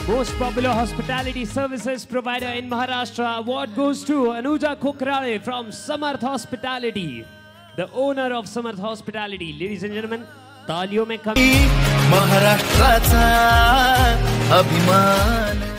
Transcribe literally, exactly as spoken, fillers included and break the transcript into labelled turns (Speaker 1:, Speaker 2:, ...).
Speaker 1: Most popular hospitality services provider in Maharashtra award goes to Anuja Khokarale from Samarth Hospitality, the owner of Samarth Hospitality. Ladies and gentlemen, तालियों में कमी
Speaker 2: महाराष्ट्राचा अभिमान